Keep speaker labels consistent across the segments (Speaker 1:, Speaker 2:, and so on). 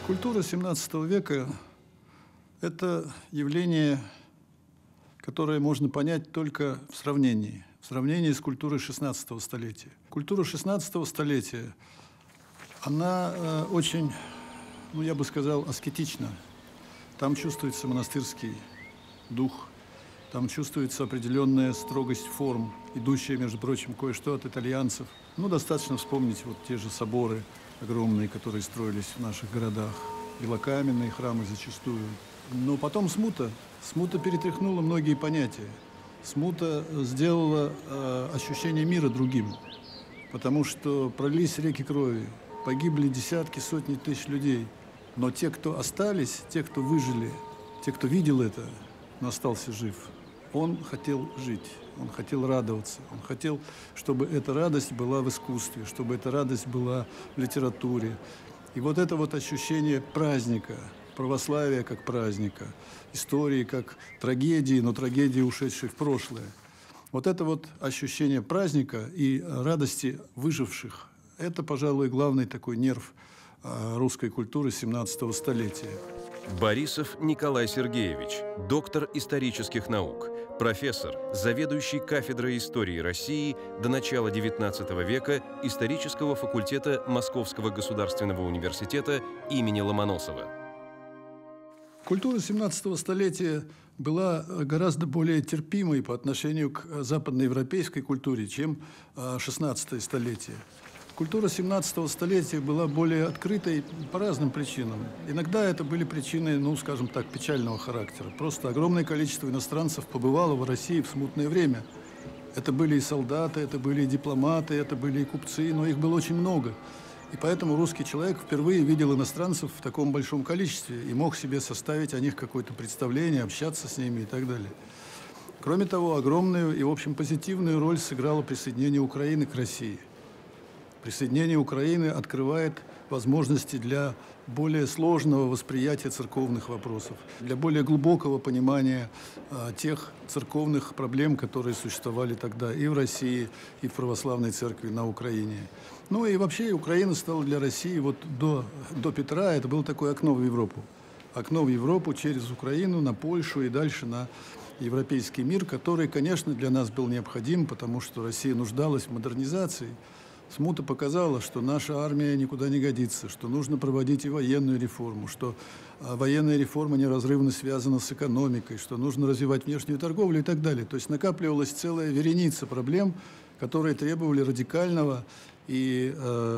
Speaker 1: Культура XVII века – это явление, которое можно понять только в сравнении с культурой XVI столетия. Культура XVI столетия, она очень, я бы сказал, аскетична. Там чувствуется монастырский дух, там чувствуется определенная строгость форм, идущая, между прочим, кое-что от итальянцев. Достаточно вспомнить вот те же соборы огромные, которые строились в наших городах, белокаменные храмы зачастую. Но потом смута перетряхнула многие понятия. Смута сделала ощущение мира другим, потому что пролились реки крови, погибли десятки, сотни тысяч людей. Но те, кто остались, те, кто выжили, те, кто видел это, но остался жив, он хотел жить, он хотел радоваться, он хотел, чтобы эта радость была в искусстве, чтобы эта радость была в литературе. И вот это вот ощущение праздника, православия как праздника, истории как трагедии, но трагедии, ушедшей в прошлое. Вот это вот ощущение праздника и радости выживших, это, пожалуй, главный такой нерв русской культуры XVII столетия.
Speaker 2: Борисов Николай Сергеевич, доктор исторических наук, профессор, заведующий кафедрой истории России до начала XIX века исторического факультета Московского государственного университета имени Ломоносова.
Speaker 1: Культура XVII столетия была гораздо более терпимой по отношению к западноевропейской культуре, чем XVI столетие. Культура XVII столетия была более открытой по разным причинам. Иногда это были причины, скажем так, печального характера. Просто огромное количество иностранцев побывало в России в смутное время. Это были и солдаты, это были и дипломаты, это были и купцы, но их было очень много. И поэтому русский человек впервые видел иностранцев в таком большом количестве и мог себе составить о них какое-то представление, общаться с ними и так далее. Кроме того, огромную и, в общем, позитивную роль сыграло присоединение Украины к России. Присоединение Украины открывает возможности для более сложного восприятия церковных вопросов, для более глубокого понимания тех церковных проблем, которые существовали тогда и в России, и в православной церкви на Украине. И вообще Украина стала для России до Петра, это было такое окно в Европу. Окно в Европу через Украину на Польшу и дальше на европейский мир, который, конечно, для нас был необходим, потому что Россия нуждалась в модернизации. Смута показала, что наша армия никуда не годится, что нужно проводить и военную реформу, что военная реформа неразрывно связана с экономикой, что нужно развивать внешнюю торговлю и так далее. То есть накапливалась целая вереница проблем, которые требовали радикального и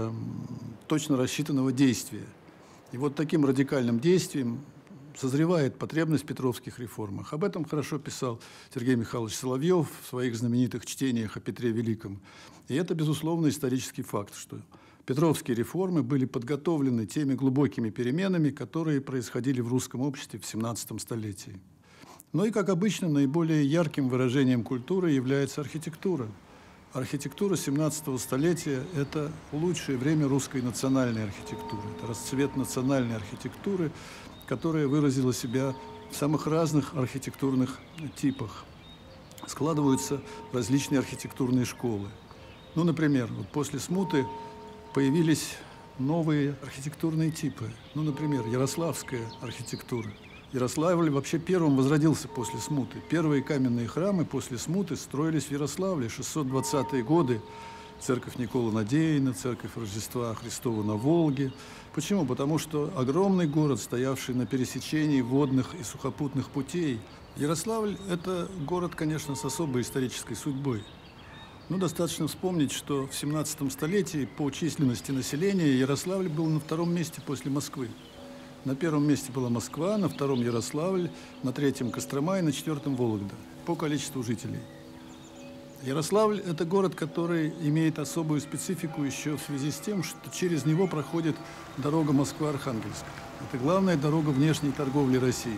Speaker 1: точно рассчитанного действия. И вот таким радикальным действием созревает потребность в петровских реформах. Об этом хорошо писал Сергей Михайлович Соловьев в своих знаменитых чтениях о Петре Великом. И это, безусловно, исторический факт, что петровские реформы были подготовлены теми глубокими переменами, которые происходили в русском обществе в XVII столетии. И, как обычно, наиболее ярким выражением культуры является архитектура. Архитектура XVII столетия – это лучшее время русской национальной архитектуры. Это расцвет национальной архитектуры, которая выразила себя в самых разных архитектурных типах. Складываются различные архитектурные школы. Например, после смуты появились новые архитектурные типы. Например, ярославская архитектура. Ярославль вообще первым возродился после смуты. Первые каменные храмы после смуты строились в Ярославле, 620-е годы. Церковь Николы Надеяна, церковь Рождества Христова на Волге. Почему? Потому что огромный город, стоявший на пересечении водных и сухопутных путей. Ярославль – это город, конечно, с особой исторической судьбой. Достаточно вспомнить, что в XVII столетии по численности населения Ярославль был на втором месте после Москвы. На первом месте была Москва, на втором Ярославль, на третьем Кострома и на четвертом Вологда по количеству жителей. Ярославль – это город, который имеет особую специфику еще в связи с тем, что через него проходит дорога Москва-Архангельск. Это главная дорога внешней торговли России.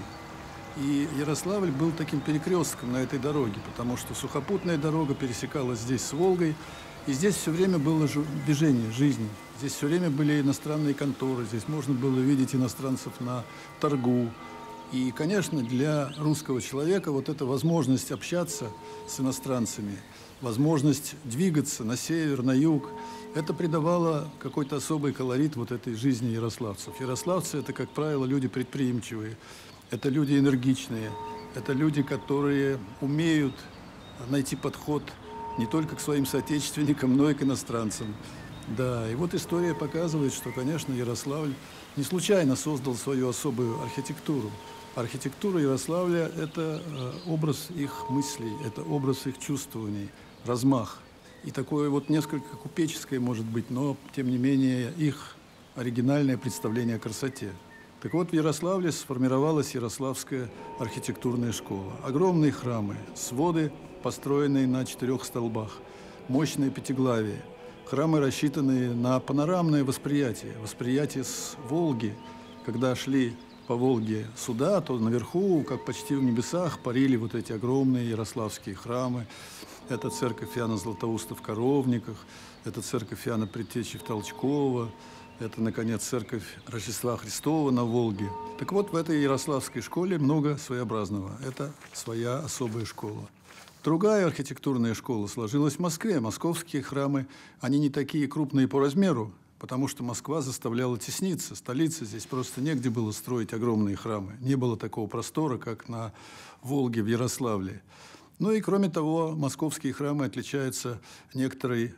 Speaker 1: И Ярославль был таким перекрестком на этой дороге, потому что сухопутная дорога пересекалась здесь с Волгой, и здесь все время было движение, жизнь. Здесь все время были иностранные конторы, здесь можно было видеть иностранцев на торгу. И, конечно, для русского человека вот эта возможность общаться с иностранцами, возможность двигаться на север, на юг. Это придавало какой-то особый колорит вот этой жизни ярославцев. Ярославцы – это, как правило, люди предприимчивые, это люди энергичные, это люди, которые умеют найти подход не только к своим соотечественникам, но и к иностранцам. Да, и вот история показывает, что, конечно, Ярославль не случайно создал свою особую архитектуру. Архитектура Ярославля – это образ их мыслей, это образ их чувствований, размах. И такое вот несколько купеческое, может быть, но, тем не менее, их оригинальное представление о красоте. Так вот, в Ярославле сформировалась Ярославская архитектурная школа. Огромные храмы, своды, построенные на 4 столбах, мощные пятиглавия. Храмы, рассчитанные на панорамное восприятие, восприятие с Волги. Когда шли по Волге суда, то наверху, как почти в небесах, парили вот эти огромные ярославские храмы. Это церковь Иоанна Златоуста в Коровниках, это церковь Иоанна Предтечи в Толчково, это, наконец, церковь Рождества Христова на Волге. Так вот, в этой ярославской школе много своеобразного. Это своя особая школа. Другая архитектурная школа сложилась в Москве. Московские храмы, они не такие крупные по размеру, потому что Москва заставляла тесниться. Столица, здесь просто негде было строить огромные храмы. Не было такого простора, как на Волге в Ярославле. Ну и, кроме того, московские храмы отличаются некоторой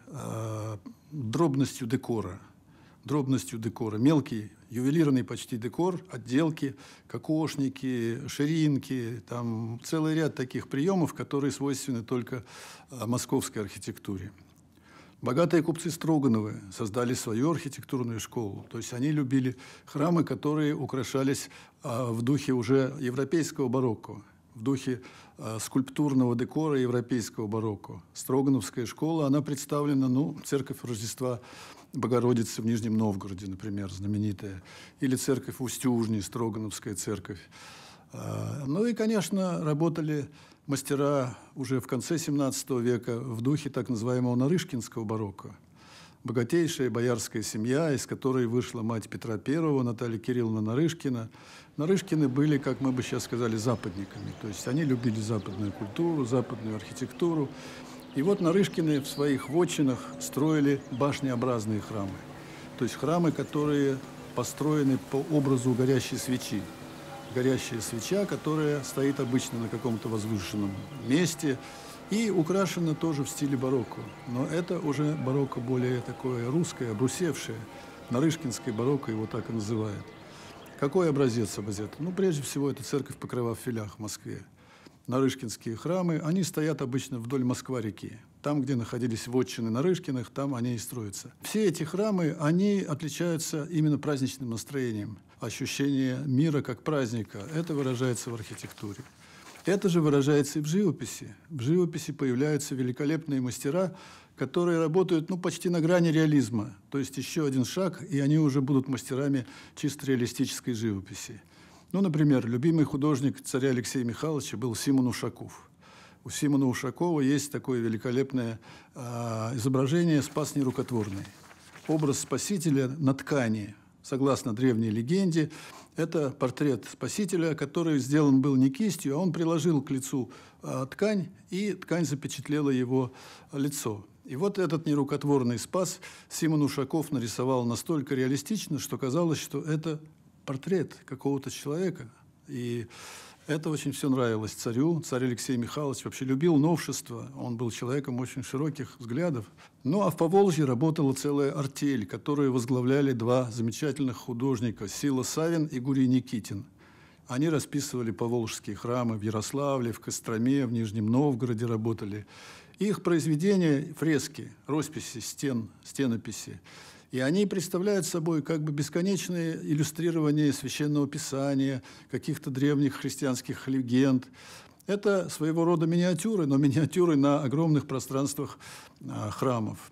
Speaker 1: дробностью декора. Дробностью декора. Мелкий, ювелирный почти декор, отделки, кокошники, ширинки. Там целый ряд таких приемов, которые свойственны только московской архитектуре. Богатые купцы Строгановы создали свою архитектурную школу. То есть они любили храмы, которые украшались в духе уже европейского барокко, в духе скульптурного декора европейского барокко. Строгановская школа, она представлена, церковь Рождества Богородицы в Нижнем Новгороде, например, знаменитая, или церковь в Устюжне, Строгановская церковь. Ну и, конечно, работали мастера уже в конце XVII века в духе так называемого нарышкинского барокко. Богатейшая боярская семья, из которой вышла мать Петра I, Наталья Кирилловна Нарышкина. Нарышкины были, как мы бы сейчас сказали, западниками. То есть они любили западную культуру, западную архитектуру. И вот Нарышкины в своих вотчинах строили башнеобразные храмы. То есть храмы, которые построены по образу горящей свечи. Горящая свеча, которая стоит обычно на каком-то возвышенном месте и украшена тоже в стиле барокко. Но это уже барокко более такое русское, обрусевшее. Нарышкинское барокко его так и называют. Какой образец образец? Прежде всего, это церковь Покрова в Филях в Москве. Нарышкинские храмы, они стоят обычно вдоль Москва-реки. Там, где находились вотчины Нарышкиных, там они и строятся. Все эти храмы, они отличаются именно праздничным настроением. Ощущение мира как праздника. Это выражается в архитектуре. Это же выражается и в живописи. В живописи появляются великолепные мастера, которые работают почти на грани реализма. То есть еще один шаг, и они уже будут мастерами чисто реалистической живописи. Например, любимый художник царя Алексея Михайловича был Симон Ушаков. У Симона Ушакова есть такое великолепное изображение «Спас нерукотворный». Образ Спасителя на ткани. Согласно древней легенде, это портрет Спасителя, который сделан был не кистью, а он приложил к лицу ткань, и ткань запечатлела его лицо. И вот этот нерукотворный спас Симон Ушаков нарисовал настолько реалистично, что казалось, что это портрет какого-то человека. И это очень все нравилось царю. Царь Алексей Михайлович вообще любил новшества. Он был человеком очень широких взглядов. А в Поволжье работала целая артель, которую возглавляли два замечательных художника – Сила Савин и Гурий Никитин. Они расписывали поволжские храмы в Ярославле, в Костроме, в Нижнем Новгороде работали. Их произведения, фрески, росписи стен, стенописи, и они представляют собой как бы бесконечное иллюстрирование Священного Писания, каких-то древних христианских легенд. Это своего рода миниатюры, но миниатюры на огромных пространствах храмов.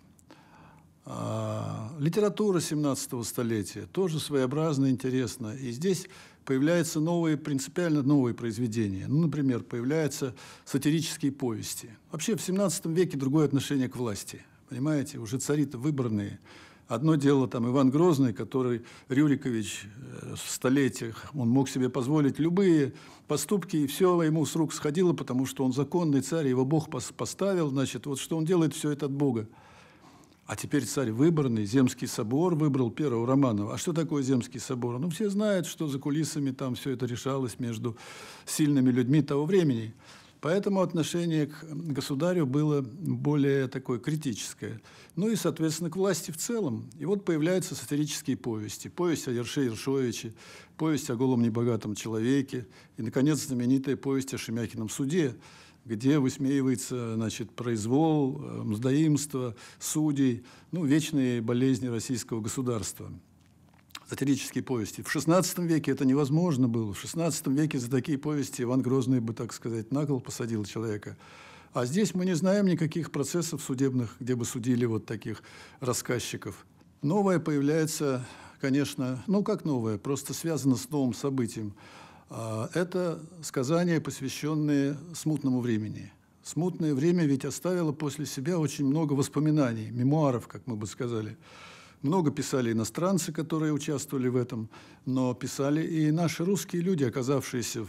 Speaker 1: Литература 17 столетия тоже своеобразно интересна. И здесь появляются принципиально новые произведения. Например, появляются сатирические повести. Вообще в 17 веке другое отношение к власти. Понимаете, уже цари-то выборные. Одно дело там Иван Грозный, который Рюрикович в столетиях, он мог себе позволить любые поступки, и все ему с рук сходило, потому что он законный царь, его Бог поставил, значит, вот что он делает, все это от Бога. А теперь царь выборный, Земский собор выбрал первого Романова. А что такое Земский собор? Ну, все знают, что за кулисами там все это решалось между сильными людьми того времени. Поэтому отношение к государю было более такое критическое. Ну и, соответственно, к власти в целом. И вот появляются сатирические повести. Повесть о Ерше Ершовиче, повесть о голом небогатом человеке и, наконец, знаменитая повесть о Шемякином суде, где высмеивается, значит, произвол, мздоимство судей, ну, вечные болезни российского государства. Сатирические повести. В XVI веке это невозможно было. В XVI веке за такие повести Иван Грозный бы, так сказать, на кол посадил человека. А здесь мы не знаем никаких процессов судебных, где бы судили вот таких рассказчиков. Новое появляется, конечно, ну как новое, просто связано с новым событием. Это сказания, посвященные смутному времени. Смутное время ведь оставило после себя очень много воспоминаний, мемуаров, как мы бы сказали. Много писали иностранцы, которые участвовали в этом, но писали и наши русские люди, оказавшиеся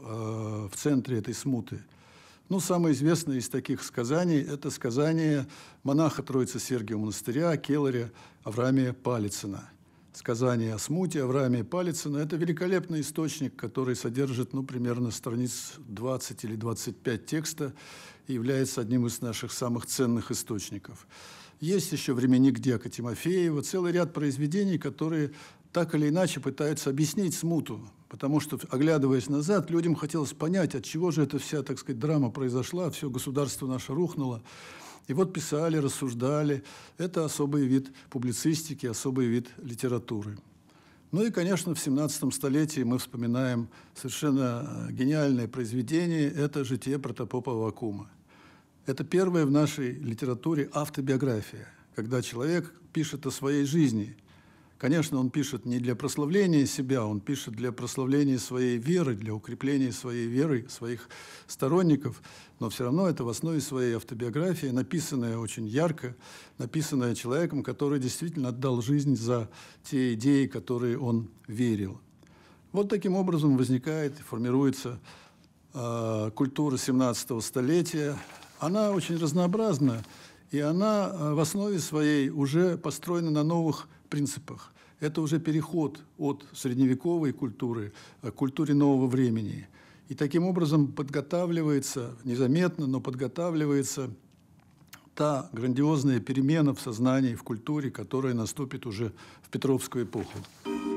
Speaker 1: в центре этой смуты. Ну, самое известное из таких сказаний – это сказание монаха Троицы-Сергиева монастыря, келаря Авраамия Палицына. Сказание о смуте Авраамия Палицына – это великолепный источник, который содержит, ну, примерно страниц 20 или 25 текста и является одним из наших самых ценных источников. Есть еще временник Дьяка Тимофеева, целый ряд произведений, которые так или иначе пытаются объяснить смуту, потому что, оглядываясь назад, людям хотелось понять, от чего же эта вся, так сказать, драма произошла, все государство наше рухнуло. И вот писали, рассуждали. Это особый вид публицистики, особый вид литературы. Ну и, конечно, в 17 столетии мы вспоминаем совершенно гениальное произведение – это «Житие протопопа Аввакума». Это первая в нашей литературе автобиография, когда человек пишет о своей жизни. Конечно, он пишет не для прославления себя, он пишет для прославления своей веры, для укрепления своей веры, своих сторонников, но все равно это в основе своей автобиографии, написанная очень ярко, написанная человеком, который действительно отдал жизнь за те идеи, в которые он верил. Вот таким образом возникает, формируется культура 17 столетия. Она очень разнообразна, и она в основе своей уже построена на новых принципах. Это уже переход от средневековой культуры к культуре нового времени. И таким образом подготавливается, незаметно, но подготавливается та грандиозная перемена в сознании, в культуре, которая наступит уже в Петровскую эпоху.